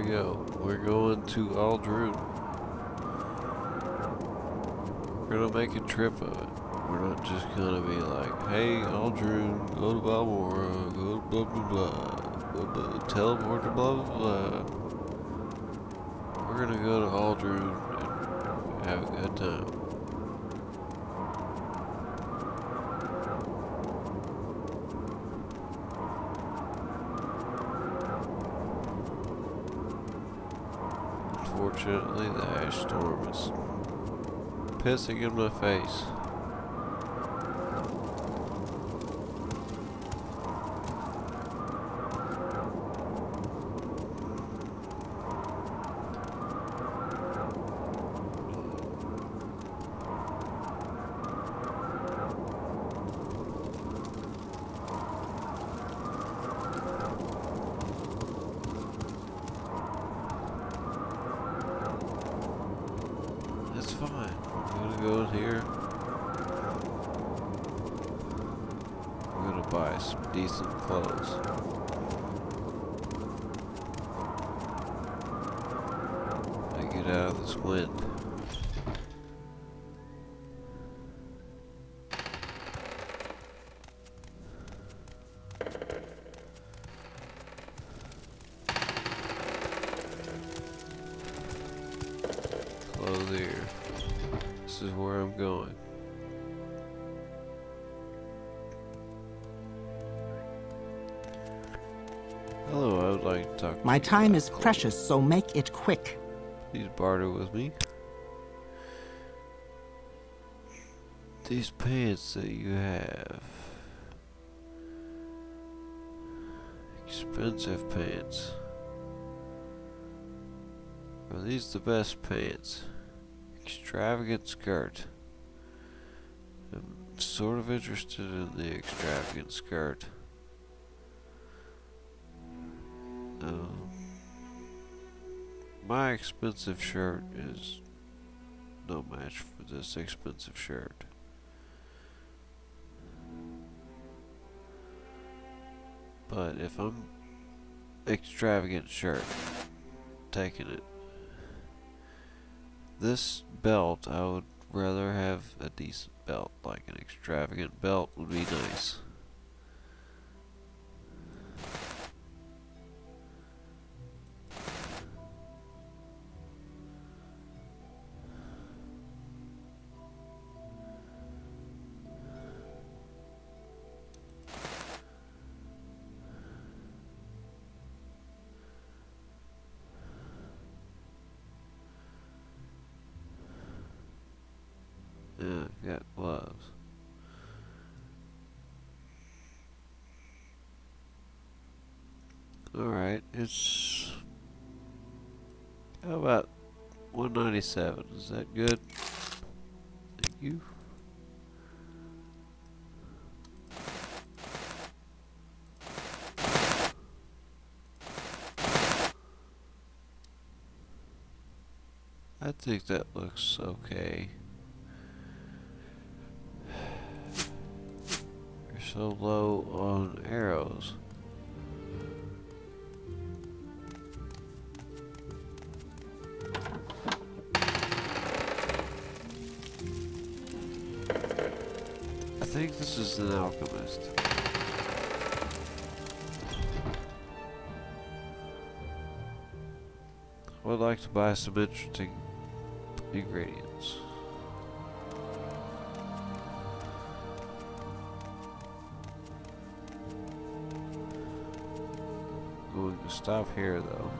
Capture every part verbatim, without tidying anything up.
go. We're going to Aldrune. We're gonna make a trip of it. We're not just gonna be like, hey, Aldrune, go to Balmora, go to blah blah blah, blah, blah, teleport to blah blah blah. We're gonna go to Aldrune and have a good time. Unfortunately, the ash storm is pissing in my face. That's fine. I'm gonna go in here. I'm gonna buy some decent clothes. And get out of this wind. Clothier. This is where I'm going. Hello, I would like to talk to My you time about is clothes. precious, so make it quick. Please barter with me. These pants that you have. Expensive pants. Are these the best pants? Extravagant skirt. I'm sort of interested in the extravagant skirt. Um, my expensive shirt is no match for this expensive shirt. But if I'm extravagant shirt, taking it. This belt, I would rather have a decent belt. Like an extravagant belt would be nice. Yeah, I've got gloves. Alright, it's... How about one ninety-seven? Is that good? Thank you. I think that looks okay. You're so low on arrows. I think this is an alchemist. I would like to buy some interesting ingredients. Going to stop here though.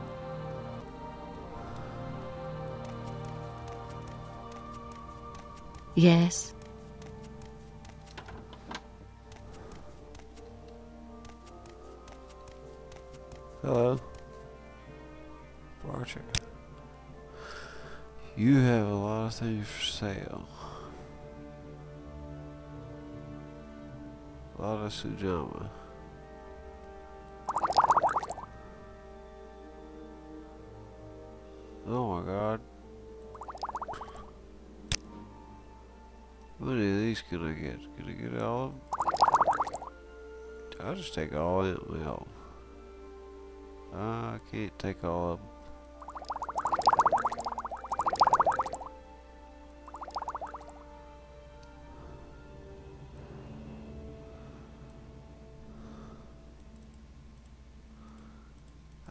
Yes. Hello. Barter. You have a lot of things for sale. A lot of Sujama. Oh my god. How many of these can I get? Can I get all of them? I'll just take all of them. Well, I can't take all of them.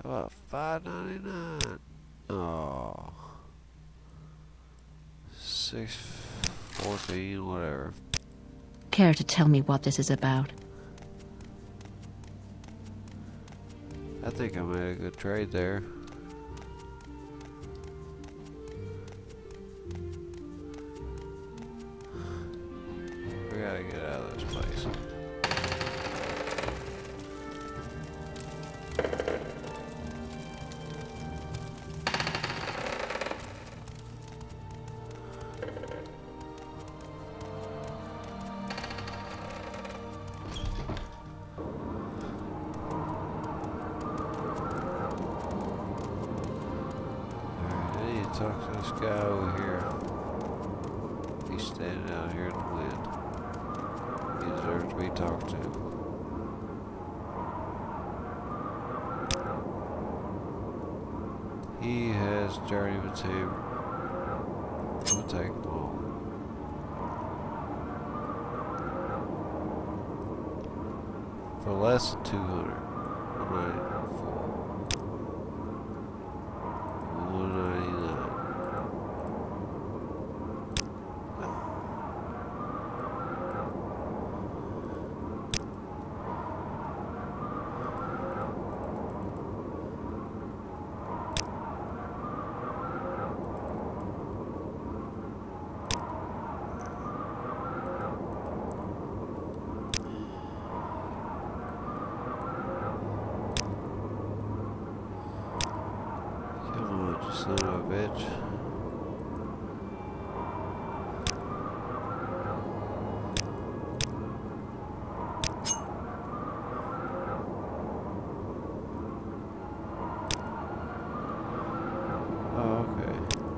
about five ninety-nine? Oh. six fourteen, whatever. Care to tell me what this is about? I think I made a good trade there. We gotta get out of this place. Talk to this guy over here. He's standing out here in the wind. He deserves to be talked to. He has journeyman too. We'll take them all. For less than two hundred. one ninety-four. one ninety-nine. Son of a bitch. Oh, okay.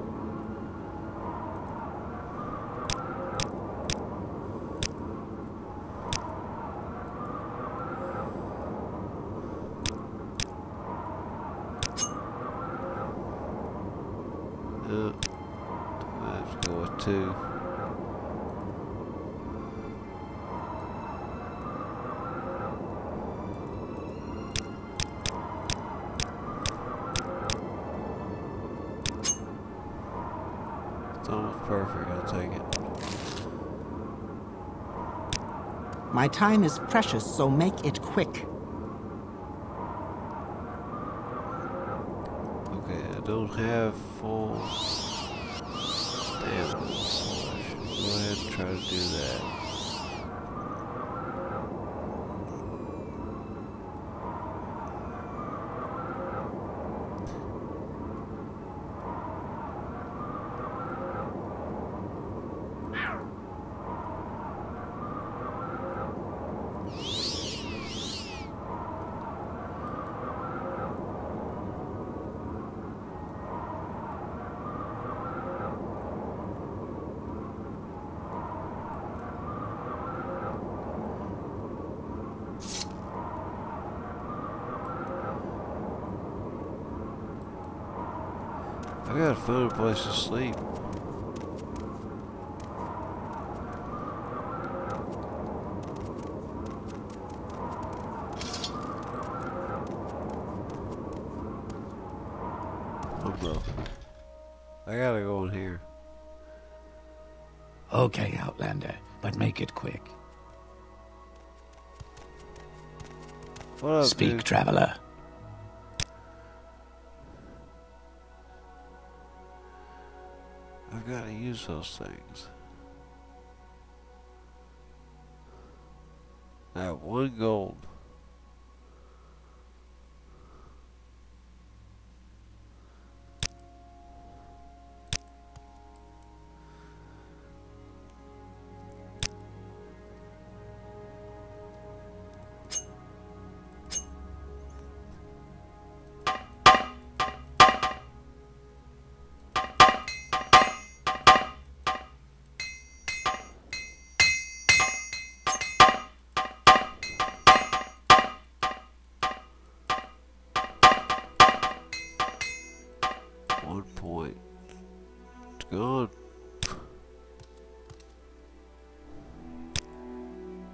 Uh, let's go with two. It's almost perfect, I'll take it. My time is precious, so make it quick. Okay, I don't have full stamina, so I should go ahead and try to do that. I gotta find a place to sleep. I'm broken. I gotta go in here. Okay, Outlander, but make it quick. What up, Speak, dude? traveler. I've gotta use those things. I have one gold. One point. It's gone.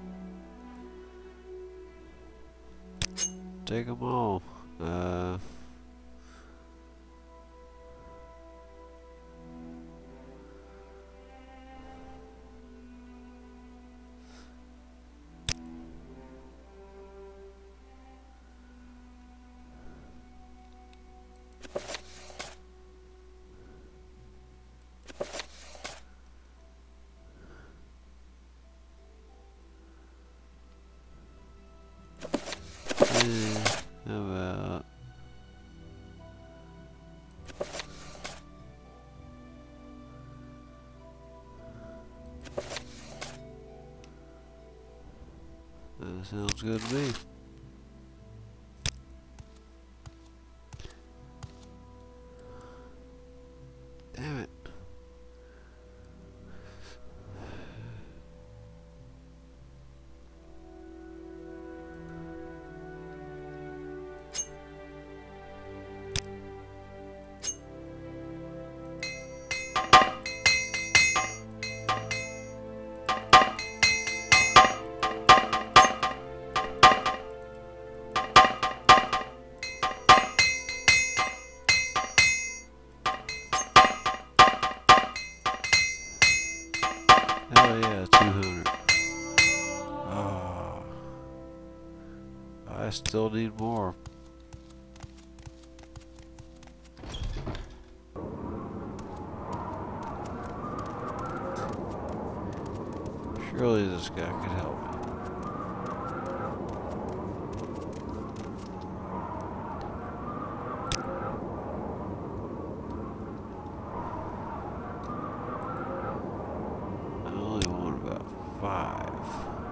Take them all. Uh... how about... That sounds good to me. Damn it. Oh yeah, two hundred. Oh, I still need more. Surely this guy could help me. I only want about five.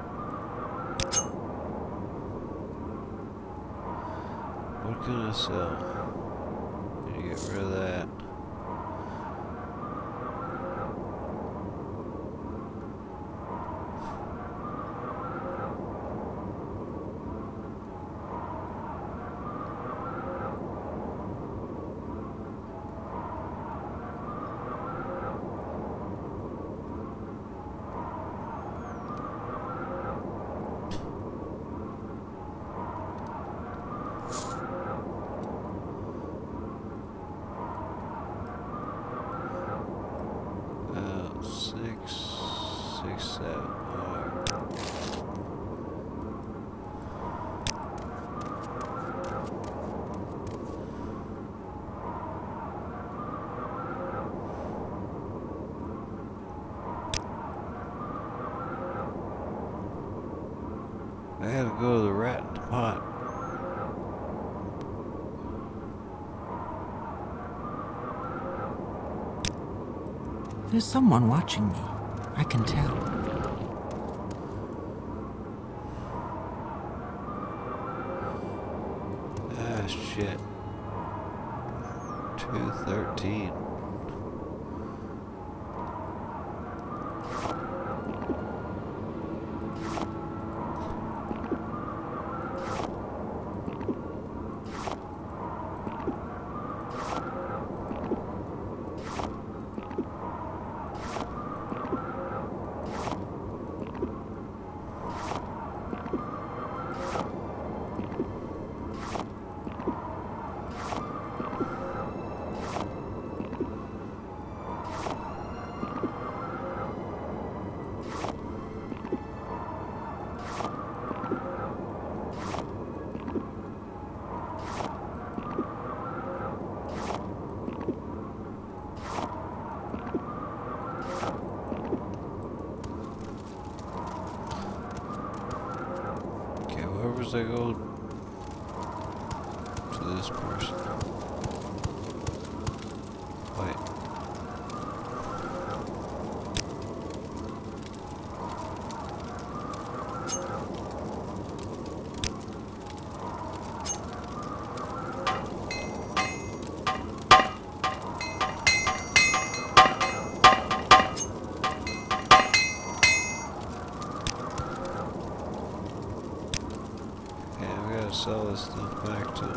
What can I sell? Need to get rid of that. Six, seven, alright. I had to go to the rat in the pot. There's someone watching me. I can tell. Ah, shit. two thirteen. Where's I go to this person? Wait. Sell this stuff back to him.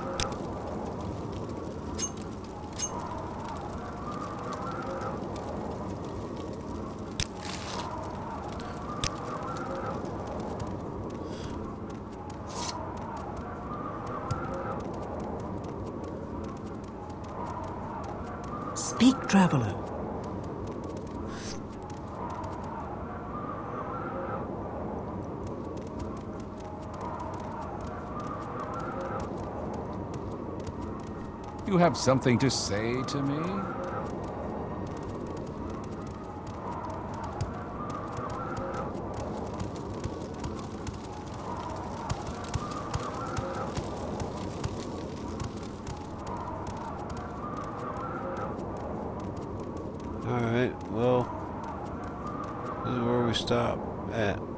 Speak, traveler. You have something to say to me? stop at